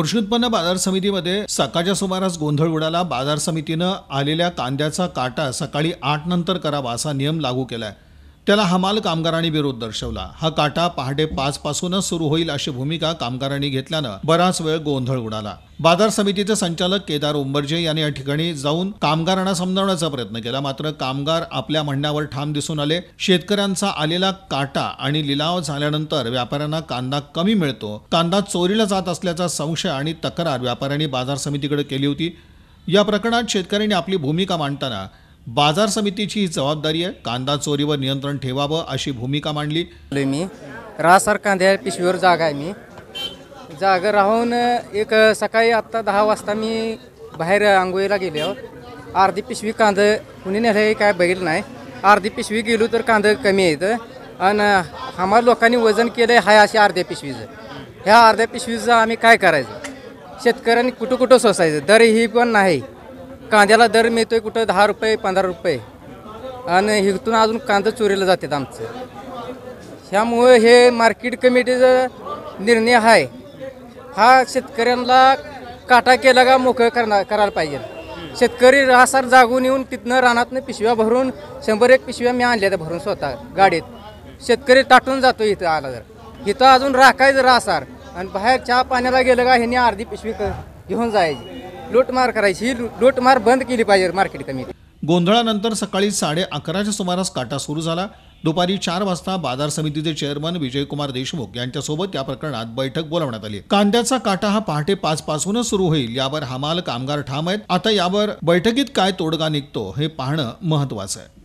कृषी उत्पन्न बाजार समितीमध्ये सकाळच्या सुमारास गोंधळ उडाला। बाजार समितीनं आलेल्या कांद्याचा काटा सकाळी 8 नंतर करावा असा नियम लागू केलाय। त्याला हमाल कामगारांनी विरोध दर्शवला। हा काटा पहाटे 5 पासूनच सुरू होईल अशी भूमिका कामगारांनी घेतल्यानं बराच वेळ गोंधळ उडाला। बाजार समितीचे संचालक केदार उंबर्जे यांनी या ठिकाणी जाऊन कामगारांना समजावण्याचा प्रयत्न केला, मात्र कामगार आपल्या म्हणण्यावर ठाम दिसून आले। शेतकऱ्यांचा आलेला काटा आणि लिलाव झाल्यानंतर व्यापाऱ्यांना कांदा कमी मिळतो, कांदा चोरीला जात असल्याचा संशय आणि तक्रार व्यापाऱ्यांनी बाजार समितीकडे केली होती। या प्रकरणात शेतकऱ्यांनी आपली भूमिका मांडताना बाजार समितीची ही जबाबदारी आहे, कांदा चोरीवर नियंत्रण ठेवावं अशी भूमिका मांडली। मी रासार कांद्या पिशवीवर जागा आहे। मी जागा राहून एक सकाळी आत्ता 10 वाजता मी बाहेर आंघोळीला गेल्यावर अर्धी पिशवी कांदा कुणी नेलं काय बघितलं नाही। अर्धी पिशवी गेलो तर कांदा कमी येतं आणि आम्हाला लोकांनी वजन केलं हाय अशी अर्ध्या पिशवीचं। ह्या अर्ध्या पिशवीचं आम्ही काय करायचं? शेतकऱ्यांनी कुठं कुठं सोसायचं? दर ही पण नाही, कांद्याला दर मिळतोय कुठं 10 रुपये 15 रुपये आणि इथून अजून कांदा चोरीला जातात आमचं। ह्यामुळे हे मार्केट कमिटीचा निर्णय आहे, हा शेतकऱ्यांना काटा केला का मोकळं करायला पाहिजे। शेतकरी रासार जागून येऊन तिथनं रानातनं पिशव्या भरून 100-1 पिशव्या मी आणल्या भरून स्वतः गाडीत। शेतकरी टाटून जातो इथं आला तर इथं अजून राखायचं रासार आणि बाहेर चहा पाण्याला गेलं का ह्यांनी अर्धी पिशवी घेऊन जायची। लूटमार करायची, ही लूटमार बंद केली पाहिजे मार्केट कमिटी। गोंधळानंतर सकाळी 11:30च्या सुमारास काटा सुरू झाला। दुपारी 4 वाजता बाजार समितीचे चेअरमन विजयकुमार देशमुख यांच्यासोबत या प्रकरणात बैठक बोलावण्यात आली। कांद्याचा काटा हा पहाटे 5 पासूनच सुरू होईल यावर हमाल कामगार ठाम आहेत। आता यावर बैठकीत काय तोडगा निघतो हे पाहणं महत्त्वाचं आहे।